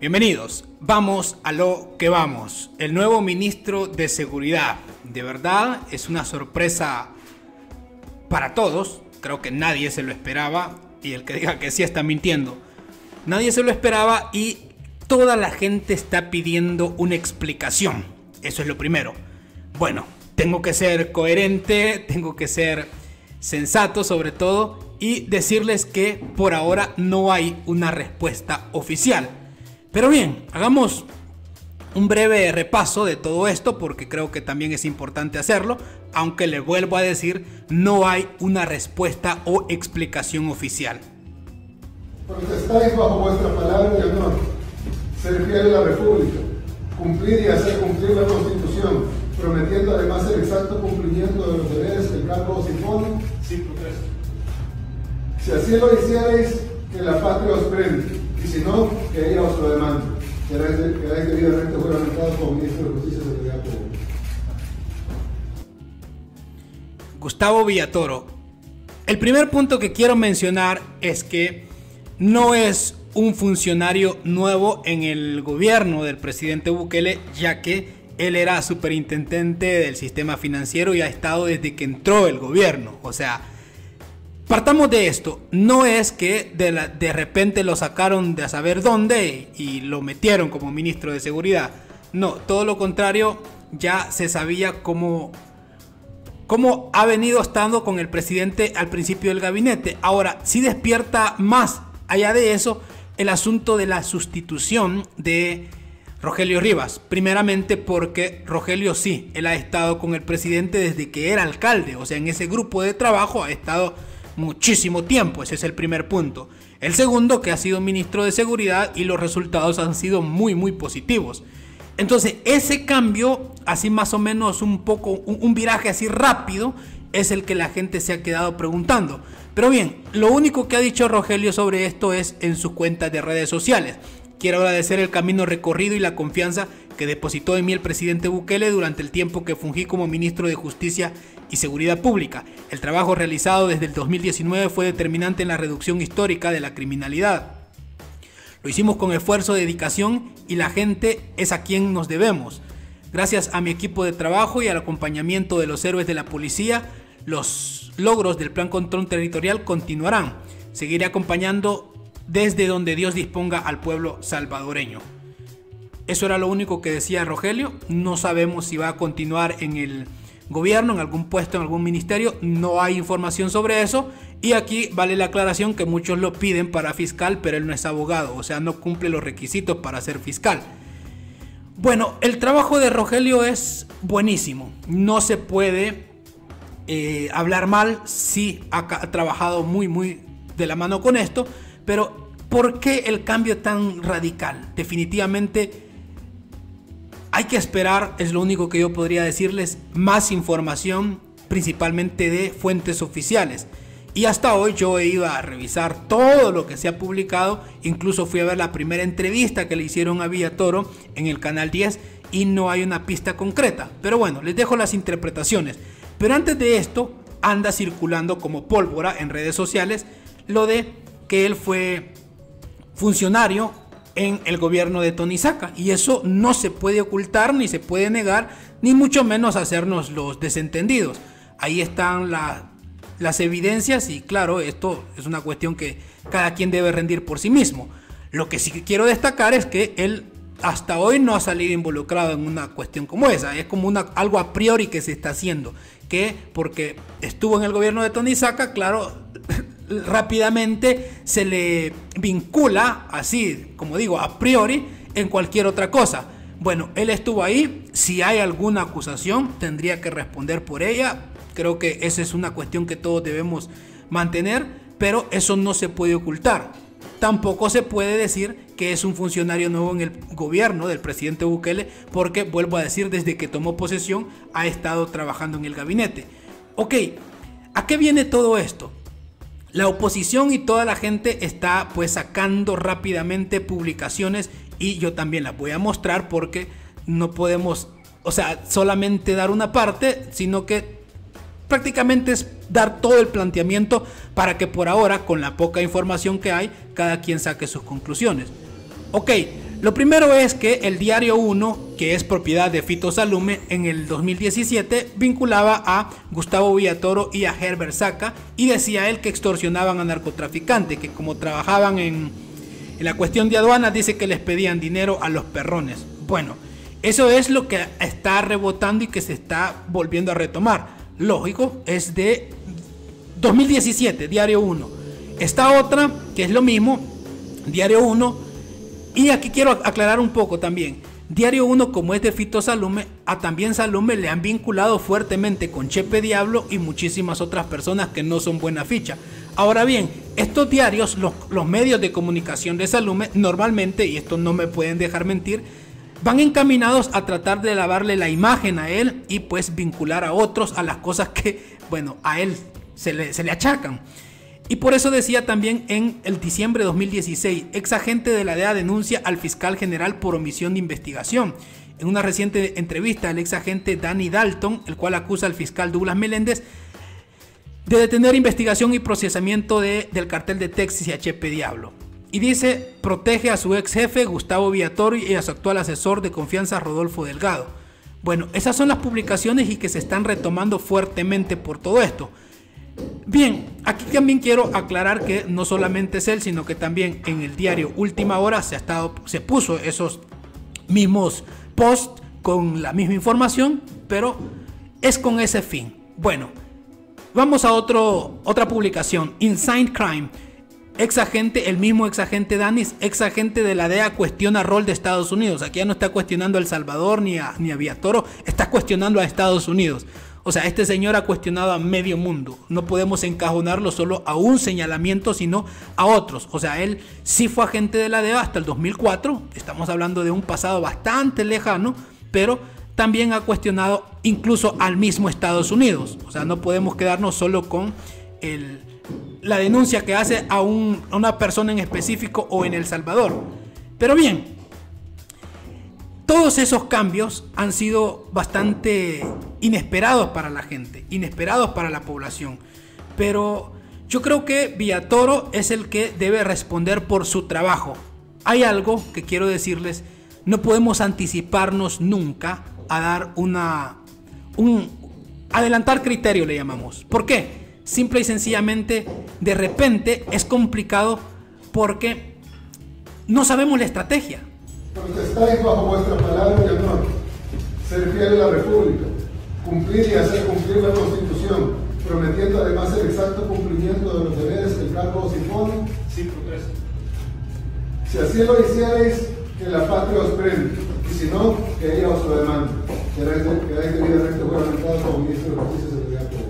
Bienvenidos, vamos a lo que vamos. El nuevo ministro de Seguridad, de verdad es una sorpresa para todos. Creo que nadie se lo esperaba y el que diga que sí está mintiendo. Nadie se lo esperaba y toda la gente está pidiendo una explicación. Eso es lo primero. Bueno, tengo que ser coherente, tengo que ser sensato sobre todo y decirles que por ahora no hay una respuesta oficial. Pero bien, hagamos un breve repaso de todo esto porque creo que también es importante hacerlo, aunque le vuelvo a decir, no hay una respuesta o explicación oficial. Protestáis bajo vuestra palabra de honor, ser fiel a la República, cumplir y hacer cumplir la Constitución, prometiendo además el exacto cumplimiento de los deberes que el cargo os impone, sin protesto. Si así lo hicierais, que la patria os premie. Y si no, que ella os lo demande. Quedáis debidamente juramentados como ministro de Justicia y Seguridad Pública. Gustavo Villatoro. El primer punto que quiero mencionar es que no es un funcionario nuevo en el gobierno del presidente Bukele, ya que él era superintendente del sistema financiero y ha estado desde que entró el gobierno. O sea, partamos de esto, no es que de repente lo sacaron de a saber dónde y lo metieron como ministro de seguridad. No, todo lo contrario, ya se sabía cómo ha venido estando con el presidente al principio del gabinete. Ahora, sí despierta más allá de eso el asunto de la sustitución de Rogelio Rivas. Primeramente porque Rogelio sí, él ha estado con el presidente desde que era alcalde. O sea, en ese grupo de trabajo ha estado muchísimo tiempo, ese es el primer punto. El segundo, que ha sido ministro de seguridad y los resultados han sido muy positivos. Entonces ese cambio, así más o menos un viraje así rápido, es el que la gente se ha quedado preguntando. Pero bien, lo único que ha dicho Rogelio sobre esto es en sus cuentas de redes sociales. Quiero agradecer el camino recorrido y la confianza que depositó en mí el presidente Bukele durante el tiempo que fungí como ministro de Justicia y Seguridad Pública. El trabajo realizado desde el 2019 fue determinante en la reducción histórica de la criminalidad. Lo hicimos con esfuerzo, dedicación y la gente es a quien nos debemos. Gracias a mi equipo de trabajo y al acompañamiento de los héroes de la policía, los logros del Plan Control Territorial continuarán. Seguiré acompañando desde donde Dios disponga al pueblo salvadoreño. Eso era lo único que decía Rogelio. No sabemos si va a continuar en el gobierno, en algún puesto, en algún ministerio. No hay información sobre eso. Y aquí vale la aclaración que muchos lo piden para fiscal, pero él no es abogado. O sea, no cumple los requisitos para ser fiscal. Bueno, el trabajo de Rogelio es buenísimo. No se puede hablar mal. Sí ha trabajado muy de la mano con esto. Pero ¿por qué el cambio tan radical? Definitivamente hay que esperar, es lo único que yo podría decirles, más información, principalmente de fuentes oficiales. Y hasta hoy yo he ido a revisar todo lo que se ha publicado, incluso fui a ver la primera entrevista que le hicieron a Villatoro en el Canal 10 y no hay una pista concreta. Pero bueno, les dejo las interpretaciones. Pero antes de esto, anda circulando como pólvora en redes sociales lo de que él fue funcionario en el gobierno de Tony Saca y eso no se puede ocultar ni se puede negar ni mucho menos hacernos los desentendidos. Ahí están las evidencias y claro, esto es una cuestión que cada quien debe rendir por sí mismo. Lo que sí quiero destacar es que él hasta hoy no ha salido involucrado en una cuestión como esa. Es como algo a priori que se está haciendo, que porque estuvo en el gobierno de Tony Saca, claro, rápidamente se le vincula, así como digo, a priori, en cualquier otra cosa. Bueno, él estuvo ahí, si hay alguna acusación, tendría que responder por ella. Creo que esa es una cuestión que todos debemos mantener, pero eso no se puede ocultar. Tampoco se puede decir que es un funcionario nuevo en el gobierno del presidente Bukele, porque, vuelvo a decir, desde que tomó posesión ha estado trabajando en el gabinete. Ok, ¿a qué viene todo esto? La oposición y toda la gente está pues sacando rápidamente publicaciones y yo también las voy a mostrar porque no podemos, o sea, solamente dar una parte, sino que prácticamente es dar todo el planteamiento para que por ahora, con la poca información que hay, cada quien saque sus conclusiones. Ok, Lo primero es que el Diario 1, que es propiedad de Fito Salume, en el 2017 vinculaba a Gustavo Villatoro y a Herbert Saca y decía él que extorsionaban a narcotraficantes, que como trabajaban en la cuestión de aduanas, dice que les pedían dinero a los perrones. Bueno, eso es lo que está rebotando y que se está volviendo a retomar. Lógico, es de 2017, Diario 1. Esta otra, que es lo mismo, Diario 1. Y aquí quiero aclarar un poco también. Diario 1, como es de Fito Salume, a también Salume le han vinculado fuertemente con Chepe Diablo y muchísimas otras personas que no son buena ficha. Ahora bien, estos diarios, los medios de comunicación de Salume, normalmente, y esto no me pueden dejar mentir, van encaminados a tratar de lavarle la imagen a él y pues vincular a otros a las cosas que, bueno, a él se le achacan. Y por eso decía también en el diciembre de 2016, ex agente de la DEA denuncia al fiscal general por omisión de investigación. En una reciente entrevista, el ex agente Danny Dalton, el cual acusa al fiscal Douglas Meléndez de detener investigación y procesamiento del cartel de Texas y a Chepe Diablo. Y dice, protege a su ex jefe Gustavo Villatoro y a su actual asesor de confianza Rodolfo Delgado. Bueno, esas son las publicaciones y que se están retomando fuertemente por todo esto. Bien, aquí también quiero aclarar que no solamente es él, sino que también en el diario Última Hora se puso esos mismos posts con la misma información, pero es con ese fin. Bueno, vamos a otra publicación, Inside Crime. El mismo ex agente Danis, ex agente de la DEA, cuestiona rol de Estados Unidos. Aquí ya no está cuestionando a El Salvador ni a Villatoro, está cuestionando a Estados Unidos. O sea, este señor ha cuestionado a medio mundo. No podemos encajonarlo solo a un señalamiento, sino a otros. O sea, él sí fue agente de la DEA hasta el 2004. Estamos hablando de un pasado bastante lejano, pero también ha cuestionado incluso al mismo Estados Unidos. O sea, no podemos quedarnos solo con la denuncia que hace a una persona en específico o en El Salvador. Pero bien, todos esos cambios han sido bastante inesperados para la gente, inesperados para la población. Pero yo creo que Villatoro es el que debe responder por su trabajo. Hay algo que quiero decirles, no podemos anticiparnos nunca a dar adelantar criterio, le llamamos. ¿Por qué? Simple y sencillamente, de repente es complicado porque no sabemos la estrategia. Protestáis bajo vuestra palabra y honor, ser fiel a la República, cumplir y hacer cumplir la Constitución, prometiendo además el exacto cumplimiento de los deberes que el cargo os impone. Sí, protesto. Si así lo hicierais, que la patria os premie, y si no, que ella os lo demande. Queráis debidamente juramentados como ministro de Justicia y Seguridad Pública.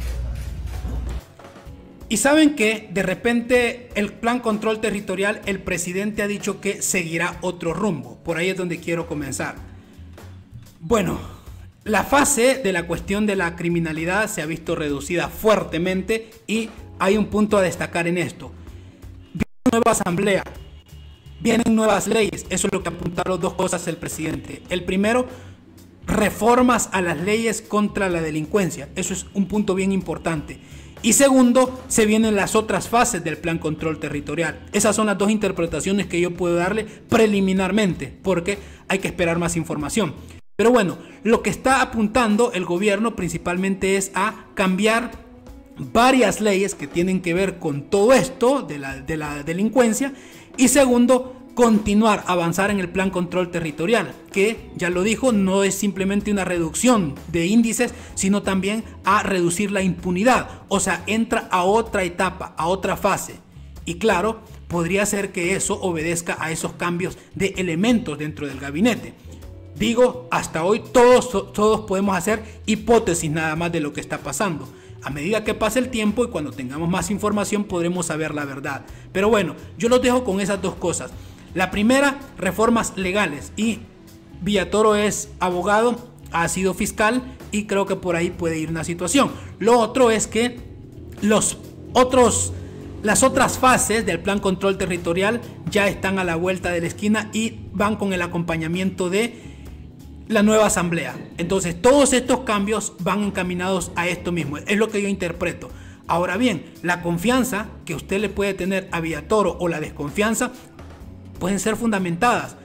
Y saben que de repente el plan control territorial, el presidente ha dicho que seguirá otro rumbo. Por ahí es donde quiero comenzar. Bueno, la fase de la cuestión de la criminalidad se ha visto reducida fuertemente y hay un punto a destacar en esto. Viene una nueva asamblea, vienen nuevas leyes. Eso es lo que apuntaron dos cosas el presidente. El primero, reformas a las leyes contra la delincuencia. Eso es un punto bien importante. Y segundo, se vienen las otras fases del plan control territorial. Esas son las dos interpretaciones que yo puedo darle preliminarmente, porque hay que esperar más información. Pero bueno, lo que está apuntando el gobierno principalmente es a cambiar varias leyes que tienen que ver con todo esto de la delincuencia. Y segundo, continuar, avanzar en el plan control territorial, que ya lo dijo, no es simplemente una reducción de índices, sino también a reducir la impunidad. O sea, entra a otra etapa, a otra fase. Y claro, podría ser que eso obedezca a esos cambios de elementos dentro del gabinete. Digo, hasta hoy todos podemos hacer hipótesis nada más de lo que está pasando. A medida que pase el tiempo y cuando tengamos más información podremos saber la verdad. Pero bueno, yo los dejo con esas dos cosas. La primera, reformas legales, y Villatoro es abogado, ha sido fiscal y creo que por ahí puede ir una situación. Lo otro es que las otras fases del plan control territorial ya están a la vuelta de la esquina y van con el acompañamiento de la nueva asamblea. Entonces todos estos cambios van encaminados a esto mismo, es lo que yo interpreto. Ahora bien, la confianza que usted le puede tener a Villatoro o la desconfianza pueden ser fundamentadas.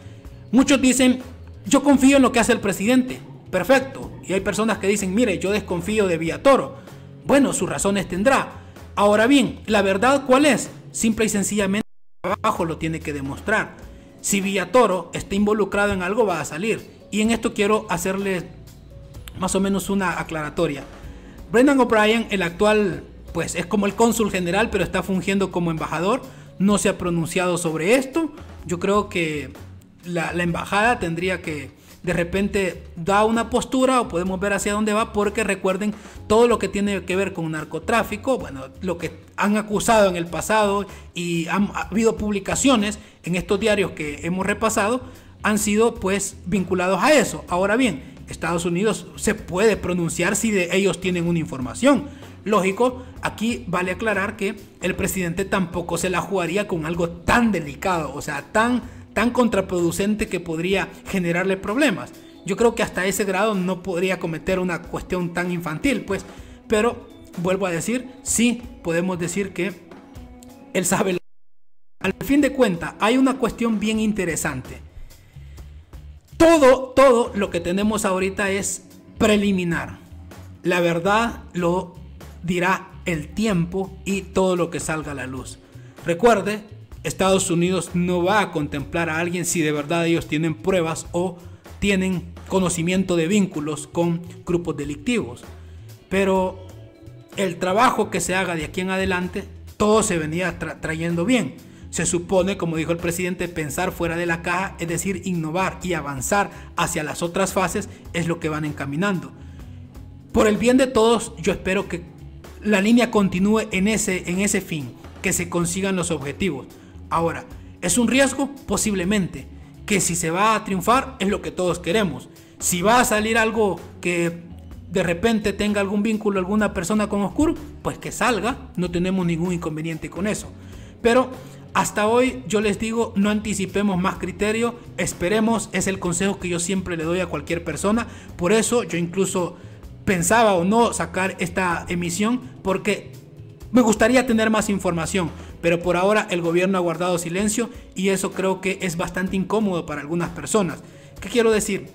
Muchos dicen, yo confío en lo que hace el presidente. Perfecto. Y hay personas que dicen, mire, yo desconfío de Villatoro. Bueno, sus razones tendrá. Ahora bien, ¿la verdad cuál es? Simple y sencillamente el trabajo lo tiene que demostrar. Si Villatoro está involucrado en algo, va a salir. Y en esto quiero hacerles más o menos una aclaratoria. Brendan O'Brien, el actual, pues es como el cónsul general, pero está fungiendo como embajador. No se ha pronunciado sobre esto. Yo creo que la embajada tendría que de repente dar una postura, o podemos ver hacia dónde va, porque recuerden todo lo que tiene que ver con narcotráfico, bueno, lo que han acusado en el pasado y ha habido publicaciones en estos diarios que hemos repasado, han sido pues vinculados a eso. Ahora bien, Estados Unidos se puede pronunciar si de ellos tienen una información. Lógico, aquí vale aclarar que el presidente tampoco se la jugaría con algo tan delicado, o sea, tan contraproducente que podría generarle problemas. Yo creo que hasta ese grado no podría cometer una cuestión tan infantil, pues, pero vuelvo a decir, sí podemos decir que él sabe. Al fin de cuentas, hay una cuestión bien interesante. Todo lo que tenemos ahorita es preliminar. La verdad lo dirá el tiempo y todo lo que salga a la luz. Recuerde, Estados Unidos no va a contemplar a alguien si de verdad ellos tienen pruebas o tienen conocimiento de vínculos con grupos delictivos. Pero el trabajo que se haga de aquí en adelante, todo se venía trayendo bien. Se supone, como dijo el presidente, pensar fuera de la caja, es decir, innovar y avanzar hacia las otras fases es lo que van encaminando. Por el bien de todos, yo espero que la línea continúe en ese fin, que se consigan los objetivos. Ahora, ¿es un riesgo? Posiblemente. Que si se va a triunfar es lo que todos queremos. Si va a salir algo que de repente tenga algún vínculo, alguna persona con oscuro, pues que salga, no tenemos ningún inconveniente con eso. Pero hasta hoy yo les digo, no anticipemos más criterio, esperemos, es el consejo que yo siempre le doy a cualquier persona. Por eso yo incluso pensaba o no sacar esta emisión, porque me gustaría tener más información, pero por ahora el gobierno ha guardado silencio y eso creo que es bastante incómodo para algunas personas. ¿Qué quiero decir?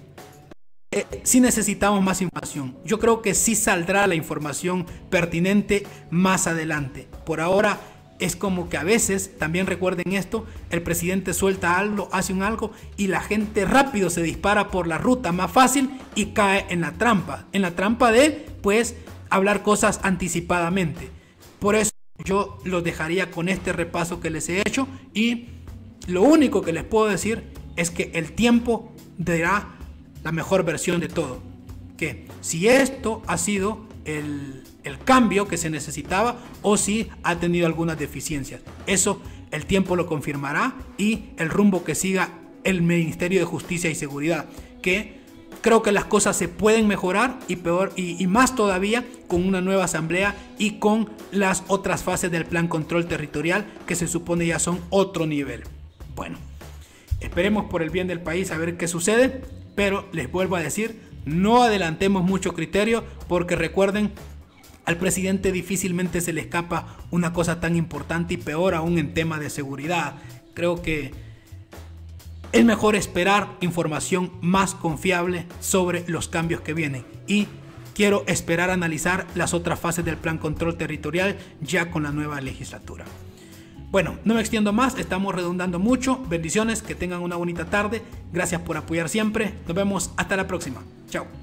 Sí necesitamos más información. Yo creo que sí saldrá la información pertinente más adelante. Por ahora es como que a veces, también recuerden esto, el presidente suelta algo, hace un algo y la gente rápido se dispara por la ruta más fácil y cae en la trampa de pues hablar cosas anticipadamente. Por eso yo los dejaría con este repaso que les he hecho y lo único que les puedo decir es que el tiempo dirá la mejor versión de todo. Que si esto ha sido el cambio que se necesitaba o si ha tenido algunas deficiencias. Eso el tiempo lo confirmará y el rumbo que siga el Ministerio de Justicia y Seguridad, que creo que las cosas se pueden mejorar y peor y más todavía con una nueva asamblea y con las otras fases del plan control territorial que se supone ya son otro nivel. Bueno, esperemos por el bien del país a ver qué sucede, pero les vuelvo a decir, no adelantemos mucho criterio porque recuerden, al presidente difícilmente se le escapa una cosa tan importante y peor aún en tema de seguridad. Creo que es mejor esperar información más confiable sobre los cambios que vienen y quiero esperar a analizar las otras fases del plan control territorial ya con la nueva legislatura. Bueno, no me extiendo más, estamos redundando mucho. Bendiciones, que tengan una bonita tarde. Gracias por apoyar siempre. Nos vemos hasta la próxima. Chao.